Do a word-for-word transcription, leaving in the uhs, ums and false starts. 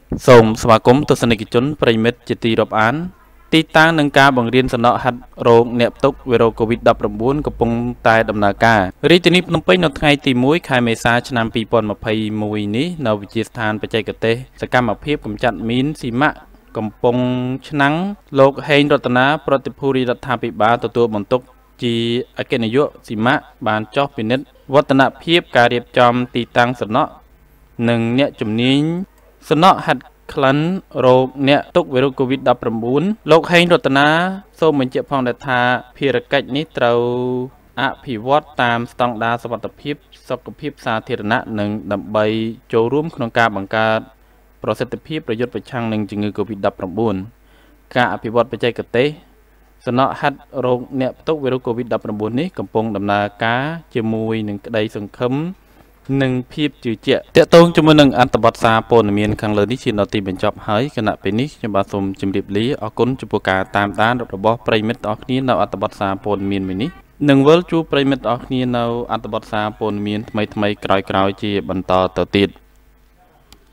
សូមស្វាគមន៍ទស្សនិកជនប្រិមិត្តជាទីរាប់អានទីតាំងនឹងការបង្រៀនសំណក់ហាត់រោគអ្នកផ្ទុកវីរុស COVID ដប់ប្រាំបួន កំពុងតែដំណើរការរាជធានីភ្នំពេញនៅថ្ងៃទីមួយខែមេសាឆ្នាំពីរពាន់ម្ភៃមួយនេះនៅវិទ្យាស្ថានបច្ចេកទេសសកម្មភាពកម្ចាត់មីនស៊ីម៉ាក់កំពុងឆ្នាំងលោកហេងរតនាប្រតិភូរដ្ឋាភិបាលទទួលបន្ទុកជាអគ្គនាយកស៊ីម៉ាក់បានចុះពិនិត្យវឌ្ឍនភាពការរៀបចំទីតាំងសំណក់និងអ្នកជំនាញសំណក់ហាត់ក្លិនរោគអ្នកទុកវីរុស COVID ដប់ប្រាំបួន លោកហេងរតនាសូមបញ្ជាក់ផងដែរថាភារកិច្ចនេះត្រូវអភិវឌ្ឍតាមស្តង់ដារសុវត្ថិភាពសុខភាពសាធារណៈនិងដើម្បីចូលរួមក្នុងការបង្កើតប្រសិទ្ធភាពប្រយុទ្ធប្រឆាំងនឹងជំងឺ COVID ដប់ប្រាំបួន ការអភិវឌ្ឍបច្ចេកទេសសំណក់ហាត់រោគអ្នកផ្ទុកវីរុស COVID ដប់ប្រាំបួន នេះកំពុងដំណើរការជាមួយនឹងក្តីសង្ឃឹមនិងភាពជឿជាក់តកតងជាមួយនឹងអត្ថបទសារព័ត៌មានខាងលើនេះជានៅទីបញ្ចប់ហើយគណៈពេលនេះខ្ញុំបាទសូមជម្រាបលាអរគុណចំពោះការតាមដានរបស់ប្រិមិត្តទាំងអស់គ្នានៅអត្ថបទសារព័ត៌មានមួយនេះនឹងវិលជួបប្រិមិត្តទាំងអស់គ្នានៅអត្ថបទសារព័ត៌មានថ្មីៗក្រោយៗជាបន្តទៅទៀត